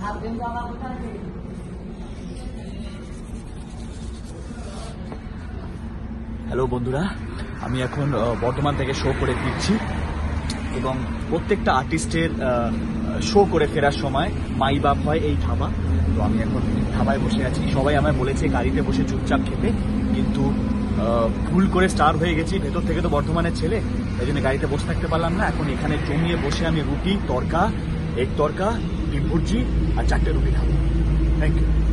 Hello বন্ধুরা, আমি এখন বর্ধমান থেকে শো করে ফিরছি এবং প্রত্যেকটা আর্টিস্টের শো করে ফেরার সময় মাই বাপ হয় এই ধাবা। তো আমি এখন ধাবায় বসে আছি। সবাই আমায় বলেছে গাড়িতে বসে চুপচাপ খেতে, কিন্তু ভুল করে স্টার হয়ে গেছি। ভেতর থেকে তো বর্ধমানের ছেলে, এই জন্য গাড়িতে বসে থাকতে পারলাম না। এখন এখানে জমিয়ে বসে আমি রুটি, তরকা, এগ তরকা, ডিম ভুর্জি আর 4টে রুটি খাবো। Thank you.